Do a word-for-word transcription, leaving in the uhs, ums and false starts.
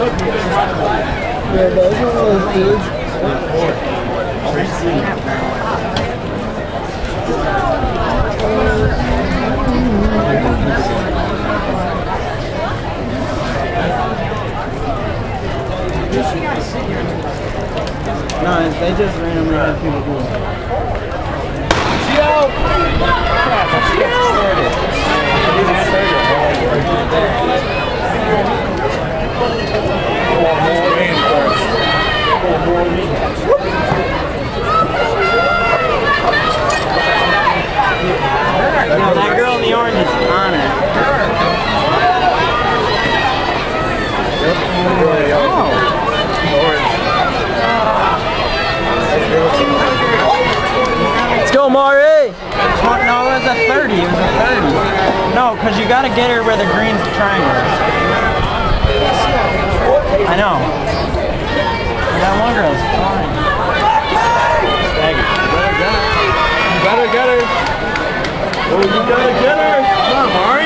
Yeah, those are those foods. No, they just randomly have people do it. Gio! No, that girl in the orange is on it. Oh. Let's go, Mari! No, it was a thirty. It was a thirty. No, because you got to get her where the green triangle is. I know. That one girl's fine. You better get her. Oh, you gotta get her. Come on, Mari.